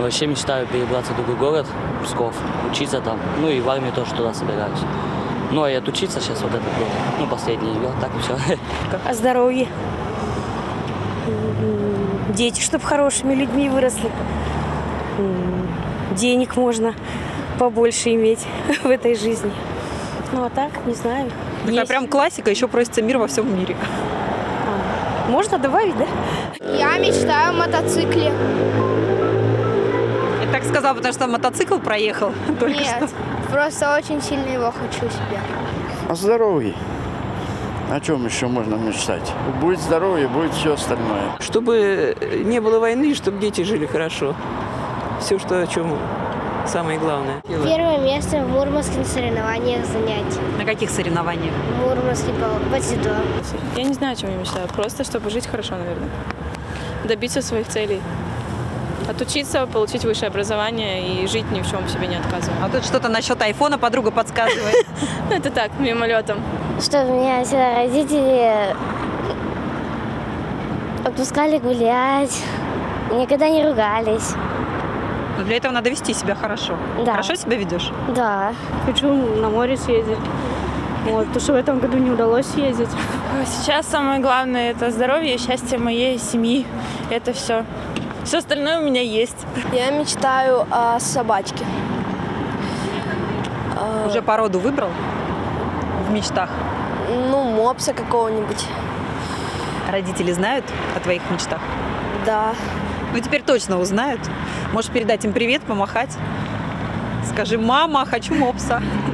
Но вообще мечтаю перебраться в другой город, Псков, учиться там. Ну и в армию тоже туда собираюсь. Ну, а и отучиться сейчас вот этот год, ну, последний год, так и все. О здоровье. Дети, чтобы хорошими людьми выросли. Денег можно побольше иметь в этой жизни. Ну, а так, не знаю. Такая прям классика, еще просится мир во всем мире. Можно добавить, да? Я мечтаю о мотоцикле. Я так сказала, потому что мотоцикл проехал только Нет, что. просто очень сильно его хочу себе. О здоровье. О чем еще можно мечтать? Будет здоровье, будет все остальное. Чтобы не было войны, чтобы дети жили хорошо. Все, что о чем самое главное. Первое место в Мурманске на соревнованиях занять. На каких соревнованиях? В Мурманске по дзюдо. Я не знаю, о чем я мечтаю. Просто, чтобы жить хорошо, наверное. Добиться своих целей. Отучиться, получить высшее образование и жить ни в чем себе не отказывая. А тут что-то насчет айфона подруга подсказывает. Ну, это так, мимолетом. Чтобы меня всегда родители отпускали гулять, никогда не ругались. Но для этого надо вести себя хорошо. Да. Хорошо себя ведешь? Да. Хочу на море съездить. Вот, потому что в этом году не удалось съездить. Сейчас самое главное – это здоровье и счастье моей семьи. Это все. Все остальное у меня есть. Я мечтаю о собачке. Уже породу выбрал в мечтах? Ну, мопса какого-нибудь. Родители знают о твоих мечтах? Да. Ну, теперь точно узнают. Можешь передать им привет, помахать. Скажи: мама, хочу мопса.